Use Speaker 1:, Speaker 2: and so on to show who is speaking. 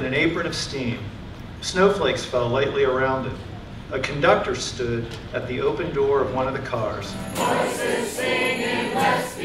Speaker 1: in an apron of steam. Snowflakes fell lightly around it. A conductor stood at the open door of one of the cars.
Speaker 2: Voices singing, let's